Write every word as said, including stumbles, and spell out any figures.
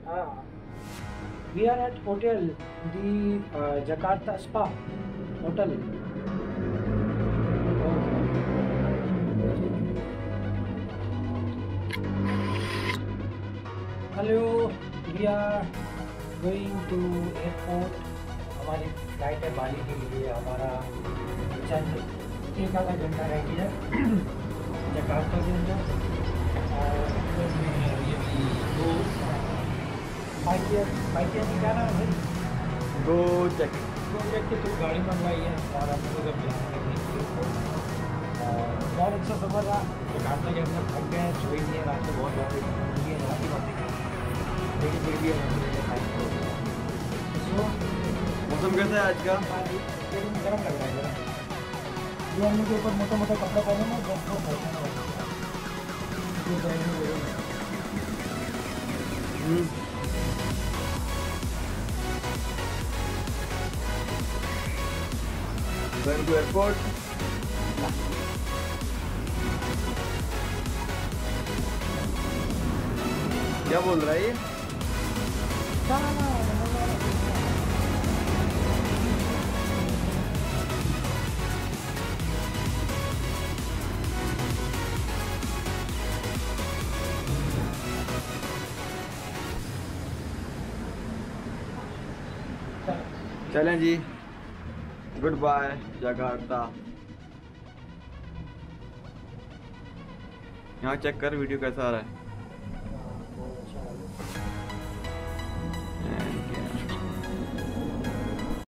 Ah, we are at hotel, the uh, Jakarta Spa Hotel. Hello, we are going to airport. हमारी flight है Bali के लिए। हमारा चंद एक आधा घंटा रह गया जकार्ता के अंदर। और ये भी दो फाइव ईयर फाइव ईयर क्या नाम है गो चेक गो चेक की तो गाड़ी मंगवाई है और हम लोग जब बहुत अच्छा सफ़र रहा। जकार्ता के अंदर थक गए, सोई नहीं है रात को, बहुत ज़्यादा है रात बातें लेकिन फिर भी मौसम कैसा है आज का? गर्म लग रहा है गर्म। ये हमने के ऊपर मोटे मोटे कपड़े पहने ना बहुत एयरपोर्ट क्या बोल रहा है ये? चलें जी, गुड बाय जकार्ता। यहाँ चेक कर वीडियो कैसा आ रहा है।